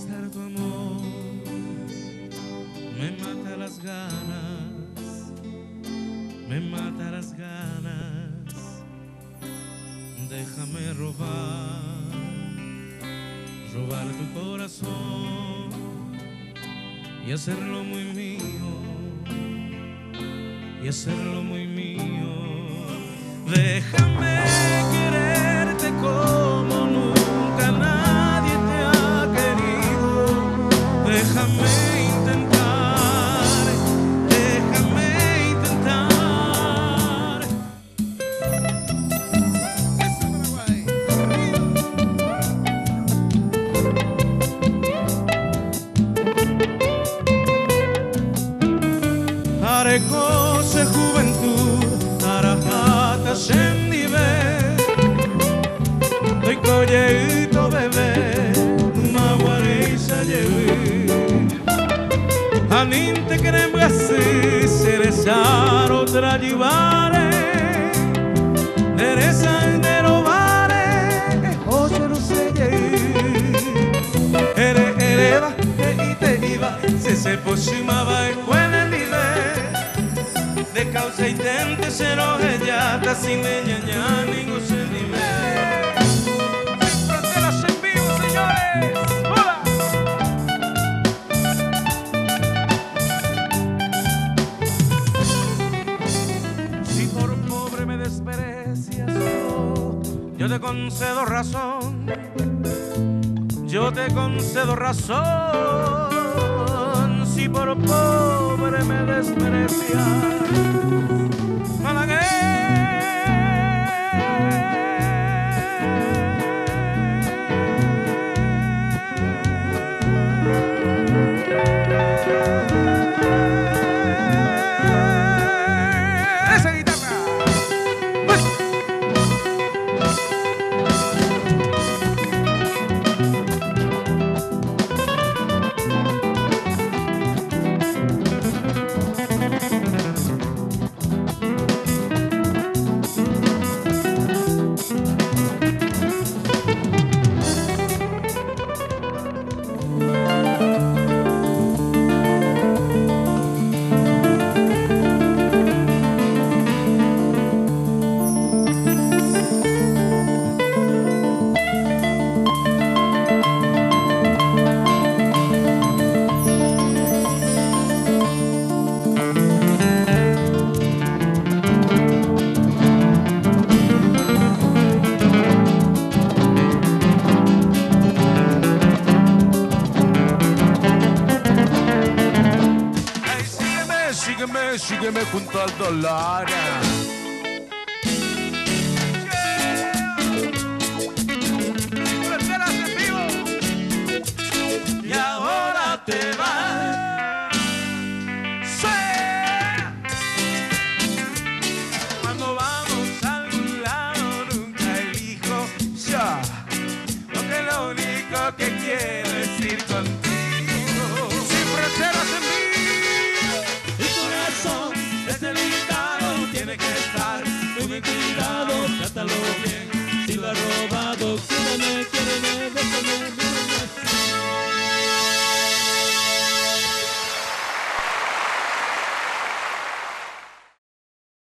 besar tu amor me mata las ganas, me mata las ganas. Déjame robar tu corazón y hacerlo muy mío, y hacerlo muy mío. Déjame quererte como nunca nadie te ha querido. Déjame intentar, déjame intentar. Arecose juventud, arahata shendive, doy colleito bebé, maguarisa llevé. Aninte cremgasi, serezar otra llevare, derezan de robare, oye no sé ereba, te iba, se poshimaba escuela de causa y tente se lo hellata sin de ñaña ningún sentimiento. Sin fronteras en vivo, señores. ¡Hola! Si por pobre me desprecias, yo te concedo razón. Yo te concedo razón. Si por pobre me desprecias, esa guitarra. Sígueme junto al dólar. Fronteras en vivo. Y ahora